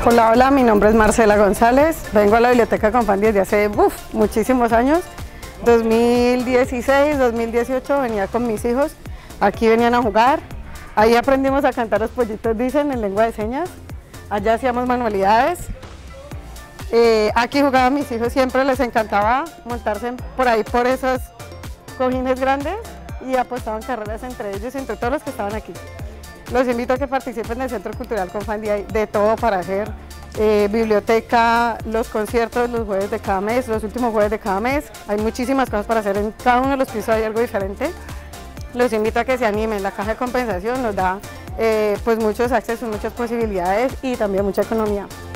Hola, hola, mi nombre es Marcela González, vengo a la Biblioteca Confan desde hace muchísimos años, 2016, 2018 venía con mis hijos, aquí venían a jugar, ahí aprendimos a cantar Los pollitos dicen en lengua de señas, allá hacíamos manualidades, aquí jugaban mis hijos, siempre les encantaba montarse por ahí por esos cojines grandes y apostaban carreras entre ellos y entre todos los que estaban aquí. Los invito a que participen en el Centro Cultural Confan, hay de todo para hacer, biblioteca, los conciertos los jueves de cada mes, los últimos jueves de cada mes, hay muchísimas cosas para hacer, en cada uno de los pisos hay algo diferente. Los invito a que se animen, la caja de compensación nos da pues muchos accesos, muchas posibilidades y también mucha economía.